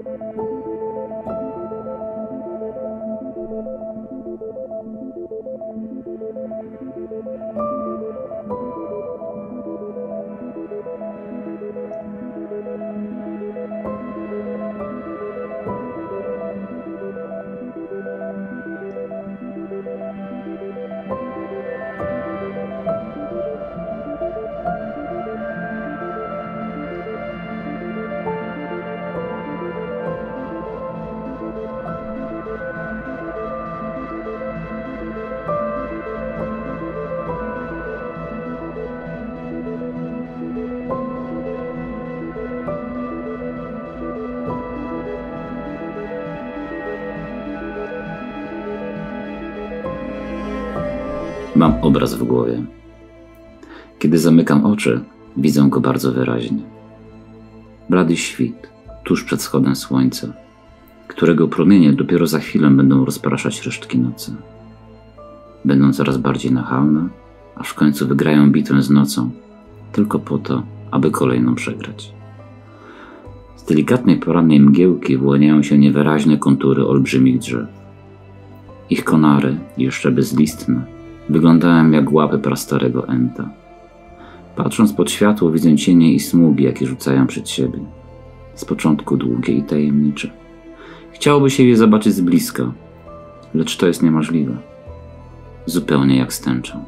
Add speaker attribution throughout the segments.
Speaker 1: Mam obraz w głowie. Kiedy zamykam oczy, widzę go bardzo wyraźnie. Blady świt, tuż przed wschodem słońca, którego promienie dopiero za chwilę będą rozpraszać resztki nocy. Będą coraz bardziej nachalne, aż w końcu wygrają bitwę z nocą, tylko po to, aby kolejną przegrać. Z delikatnej porannej mgiełki wyłaniają się niewyraźne kontury olbrzymich drzew. Ich konary, jeszcze bezlistne, wyglądają jak łapy prastarego enta. Patrząc pod światło, widzę cienie i smugi, jakie rzucają przed siebie. Z początku długie i tajemnicze. Chciałoby się je zobaczyć z bliska, lecz to jest niemożliwe. Zupełnie jak z tęczą.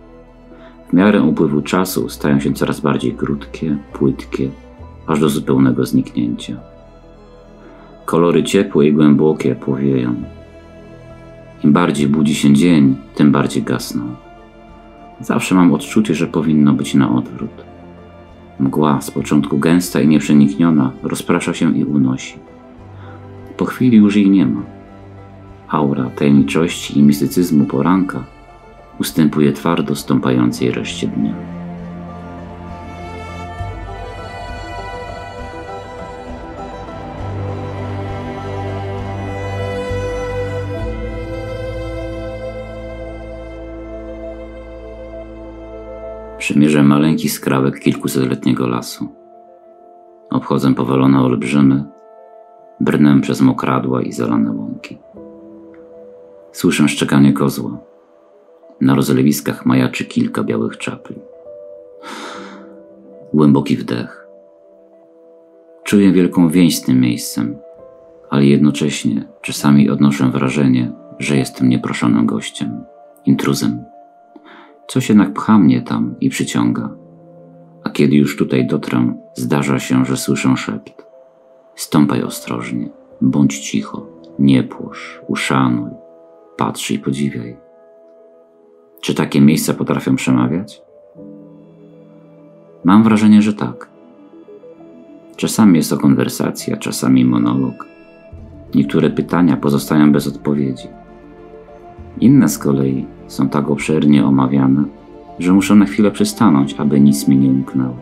Speaker 1: W miarę upływu czasu stają się coraz bardziej krótkie, płytkie, aż do zupełnego zniknięcia. Kolory ciepłe i głębokie płowieją. Im bardziej budzi się dzień, tym bardziej gasną. Zawsze mam odczucie, że powinno być na odwrót. Mgła, z początku gęsta i nieprzenikniona, rozprasza się i unosi. Po chwili już jej nie ma. Aura tajemniczości i mistycyzmu poranka ustępuje twardo stąpającej reszcie dnia. Przymierzę maleńki skrawek kilkusetletniego lasu. Obchodzę powalone olbrzymy, brnę przez mokradła i zalane łąki. Słyszę szczekanie kozła. Na rozlewiskach majaczy kilka białych czapli. Głęboki wdech. Czuję wielką więź z tym miejscem, ale jednocześnie czasami odnoszę wrażenie, że jestem nieproszonym gościem, intruzem. Coś jednak pcha mnie tam i przyciąga. A kiedy już tutaj dotrę, zdarza się, że słyszę szept. Stąpaj ostrożnie, bądź cicho, nie płosz, uszanuj, patrz i podziwiaj. Czy takie miejsca potrafią przemawiać? Mam wrażenie, że tak. Czasami jest to konwersacja, czasami monolog. Niektóre pytania pozostają bez odpowiedzi. Inne z kolei są tak obszernie omawiane, że muszę na chwilę przystanąć, aby nic mi nie umknęło.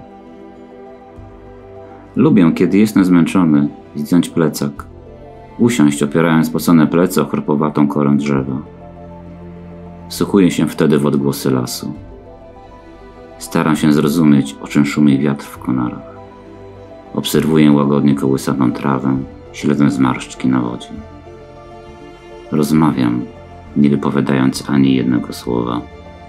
Speaker 1: Lubię, kiedy jestem zmęczony, zdjąć plecak, usiąść opierając spocone plecy o chropowatą korę drzewa. Wsłuchuję się wtedy w odgłosy lasu. Staram się zrozumieć, o czym szumi wiatr w konarach. Obserwuję łagodnie kołysaną trawę, śledzę zmarszczki na wodzie. Rozmawiam, nie wypowiadając ani jednego słowa.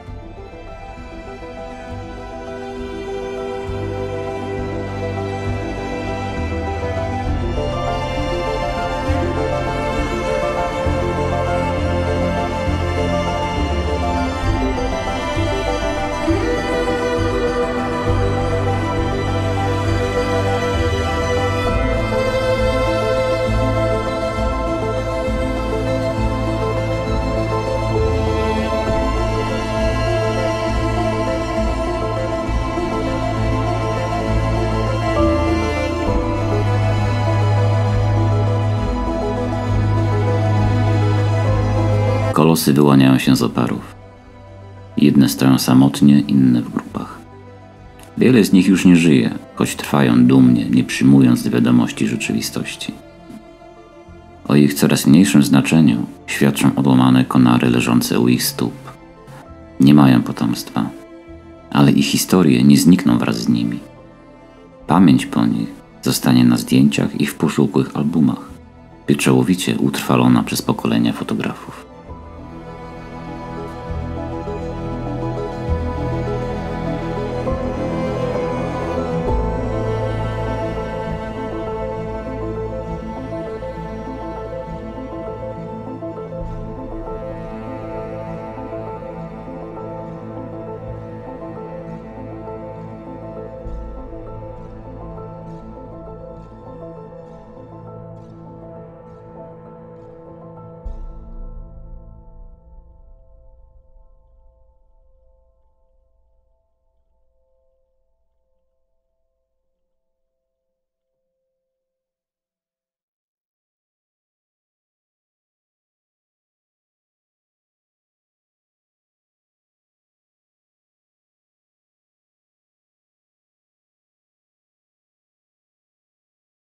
Speaker 1: Kolosy wyłaniają się z oparów. Jedne stoją samotnie, inne w grupach. Wiele z nich już nie żyje, choć trwają dumnie, nie przyjmując do wiadomości rzeczywistości. O ich coraz mniejszym znaczeniu świadczą odłamane konary leżące u ich stóp. Nie mają potomstwa, ale ich historie nie znikną wraz z nimi. Pamięć po nich zostanie na zdjęciach i w poszukłych albumach, pieczołowicie utrwalona przez pokolenia fotografów.